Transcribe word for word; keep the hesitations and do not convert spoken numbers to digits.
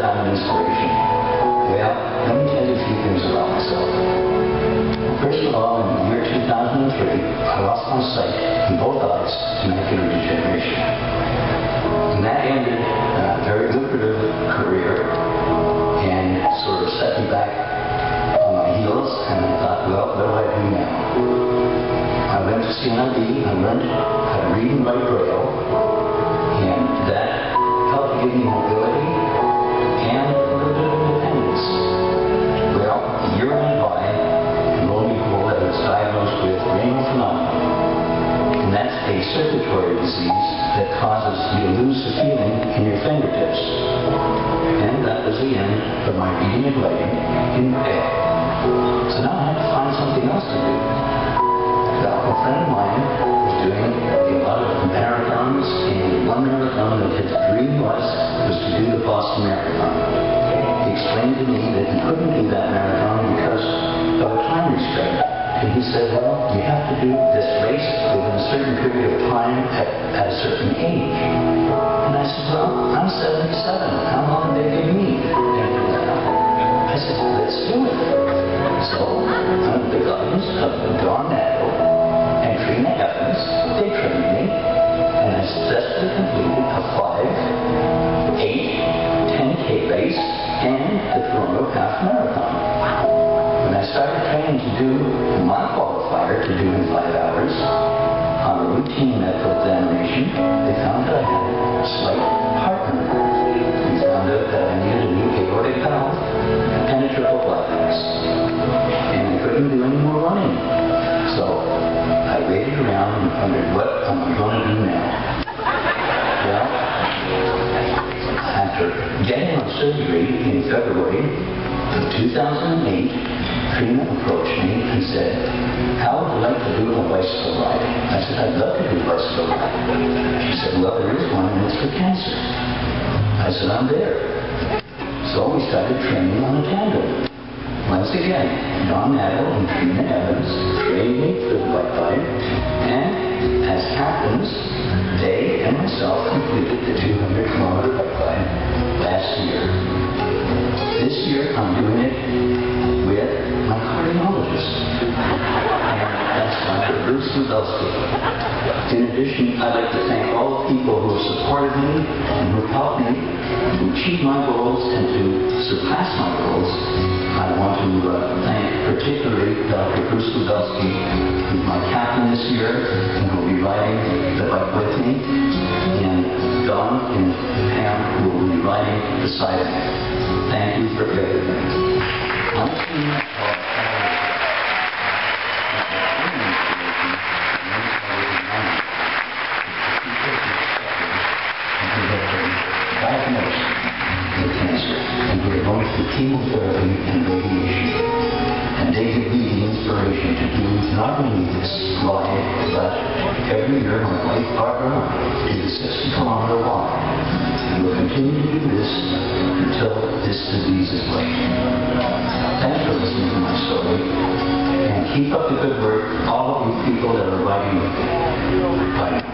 kind of inspiration? Well, let me tell you a few things about myself. First of all, in the year two thousand three, I lost my sight in both eyes to macular degeneration. And that ended a very lucrative career and sort of set me back on my heels, and I thought, well, what do I do now? I went to C N I B, I learned how to read and write Braille, and that helped give me mobility and a little bit of independence. Well, a year went by, and lo and behold, I was diagnosed with renal phenomena. And that's a circulatory disease that causes you to lose the feeling in your fingertips. And that was the end of my reading and writing in Braille. So now I had to find something else to do. Well, a friend of mine was doing a lot of marathons, and one marathon that his dream was, was to do the Boston Marathon. He explained to me that he couldn't do that marathon because of a time restraint. And he said, well, you have to do this race within a certain period of time at, at a certain age. And I said, well, I'm seventy-seven. How long did they give me? And I said, let's do it. So, under the guidance of Don Nagle and Trina Evans, they trained me, and I successfully completed a five, eight, ten K race and the Toronto Half Marathon. When I started training to do my qualifier to do in five hours, on a routine medical examination, they found that I had a slight heart murmur. They found out that I needed a new aortic valve and a triple bypass. And I couldn't do any more running. So I waited around and wondered, what am I going to do now? Well, after getting my surgery in February of two thousand eight, Trina approached me and said, how would you like to do a bicycle ride? I said, I'd love to do a bicycle ride. She said, well, there is one, and it's for cancer. I said, I'm there. So we started training on a tandem. Once again, Don Nagle and Trina Evans trained me for the bike ride, and as captains, they and myself completed the two hundred kilometer bike ride last year. This year, I'm doing it with my cardiologist, and that's Doctor Bruce Mudelsky. In addition, I'd like to thank all the people who have supported me and who have helped me to achieve my goals and to surpass my goals. I want to uh, thank particularly Doctor Bruce Mudelsky, who's my captain this year and who will be riding the bike with me, and Don and Pam, who will be riding beside me. Thank you for everything. Diagnosed with cancer, and we are going through chemotherapy and radiation. And they give me the inspiration to do not only this ride, but every year my wife Barbara and I do the sixty kilometer walk. And we'll continue to do this until this disease is late. Thanks for listening to my story, and keep up the good work, all of you people that are riding with me. Bye.